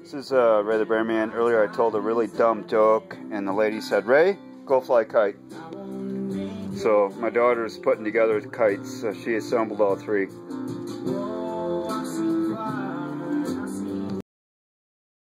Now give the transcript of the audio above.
This is Ray the Bear Man. Earlier I told a really dumb joke and the lady said, "Ray, go fly a kite." So my daughter's putting together kites. She assembled all three.